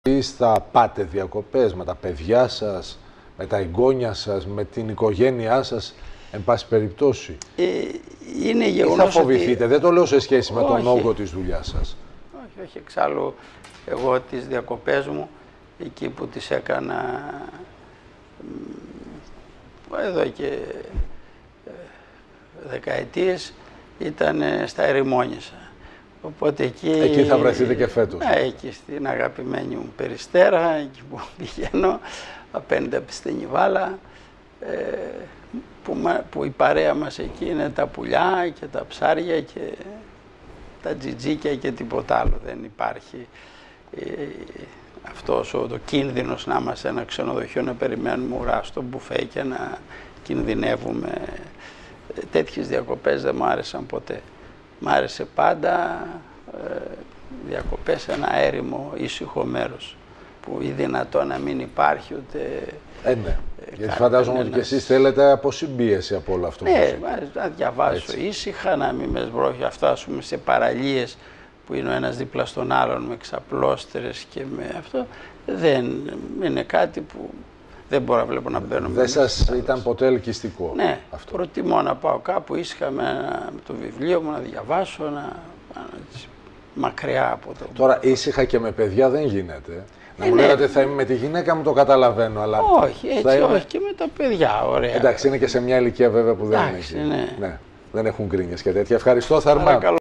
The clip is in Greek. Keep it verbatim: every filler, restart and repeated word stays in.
Εσείς θα πάτε διακοπές με τα παιδιά σας, με τα εγγόνια σας, με την οικογένειά σας, εν πάση περιπτώσει? Ε, είναι γεγονός. Ή θα φοβηθείτε, ότι... δεν το λέω σε σχέση με όχι. τον όγκο της δουλειάς σας. Όχι, όχι, εξάλλου εγώ τις διακοπές μου, εκεί που τις έκανα εδώ και δεκαετίες, ήταν στα Ερημόνησα. Οπότε εκεί, εκεί θα βρεθείτε και φέτος. Ναι, εκεί στην αγαπημένη μου Περιστέρα, εκεί που πηγαίνω, απέναντι από τη Στενιβάλα, ε, που, που η παρέα μας εκεί είναι τα πουλιά και τα ψάρια και τα τζιτζίκια και τίποτα άλλο. Δεν υπάρχει ε, αυτός ο το κίνδυνος να είμαστε ένα ξενοδοχείο, να περιμένουμε ουρά στο μπουφέ και να κινδυνεύουμε. Ε, τέτοιες διακοπές δεν μου άρεσαν ποτέ. Μ' άρεσε πάντα ε, διακοπές σε ένα έρημο, ήσυχο μέρος, που ή δυνατόν να μην υπάρχει ούτε... Ε, ναι. Ε, Γιατί φαντάζομαι ότι και εσείς θέλετε αποσυμπίεση από όλο αυτό. Ναι, να διαβάσω έτσι ήσυχα, να μην με σμπρώχει, αυτά σε παραλίες που είναι ο ένας δίπλα στον άλλον με ξαπλώστερες και με αυτό. Δεν είναι κάτι που δεν μπορώ να βλέπω να μπαίνω. Δεν σας ήταν ποτέ ελκυστικό? Ναι, αυτό. Προτιμώ να πάω κάπου ήσυχα με, με το βιβλίο μου, να διαβάσω, να, να, μακριά από το... Τώρα ήσυχα και με παιδιά δεν γίνεται. Να ε, μου ναι. λέγατε θα είμαι με τη γυναίκα μου, το καταλαβαίνω, αλλά... Όχι, έτσι, θα είμαι... όχι και με τα παιδιά, ωραία. Εντάξει, είναι και σε μια ηλικία βέβαια που δεν, Εντάξει, έχει... ναι. Ναι, δεν έχουν γκρίνιες και τέτοια. Ευχαριστώ θερμά.